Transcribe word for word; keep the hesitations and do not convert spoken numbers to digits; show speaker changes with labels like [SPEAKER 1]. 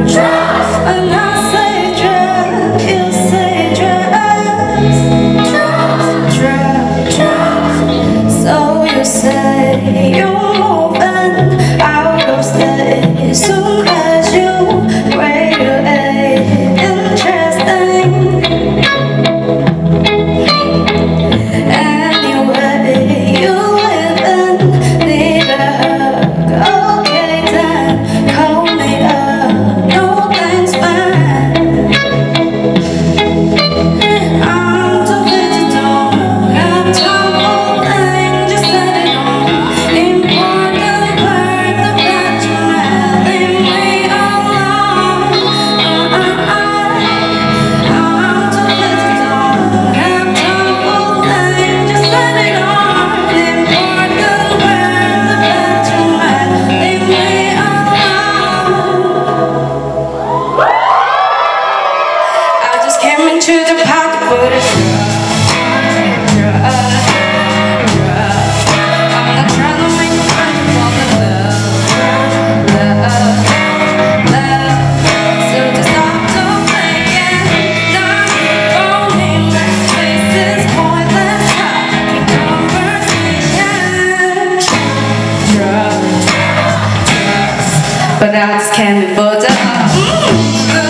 [SPEAKER 1] And I say drug, you say drugs. Drug, drug. So you say you're moving out of state soon as you graduate. Interesting. Anyway, you live in need a hug. Okay then, call me up. No thanks, man. I'm too busy, don't have time for things. Just set it on. Important part of that you have. Leave me alone. I'm too busy, don't have time for things. Just set it on. Important part of that you have. Leave me alone. I just came into the pocket for the drug, drug, drug. I'm not trying to make a fight for the love, love, love. So just stop to playing, not phoning. This is pointless talking conversation. Drug, drugs, but I just came in for the. Mm.